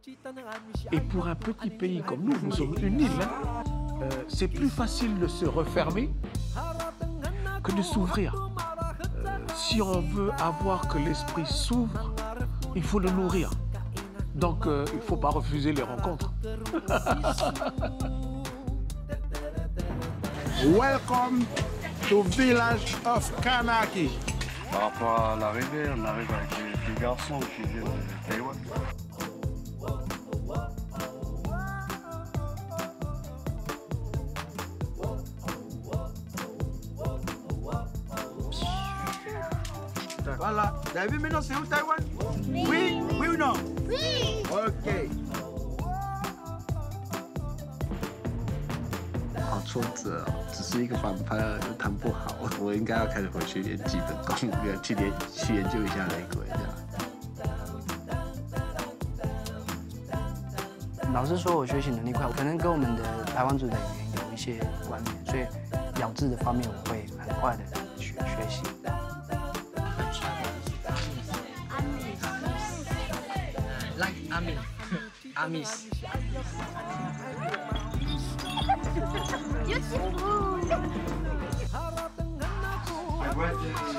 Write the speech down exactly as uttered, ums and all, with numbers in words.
Et pour un petit pays comme nous, nous sommes une île, hein, euh, c'est plus facile de se refermer que de s'ouvrir. Euh, si on veut avoir que l'esprit s'ouvre, il faut le nourrir. Donc, euh, il ne faut pas refuser les rencontres. Welcome to village of Kanaki. Par rapport à l'arrivée, on arrive avec des, des garçons qui viennent de Taïwan. Voilà. Vous avez vu maintenant c'est où Taïwan? Oui. Oui, oui ou non? Oui. OK. 好挫折哦，只是一个反派又弹不好，我应该要开始回去练基本功，去研去研究一下雷鬼这样。 老师说我学习能力快，可能跟我们的台湾族的语言有一些关联，所以咬字的方面我会很快的学学习。 Like Amis, Amis. Beautiful.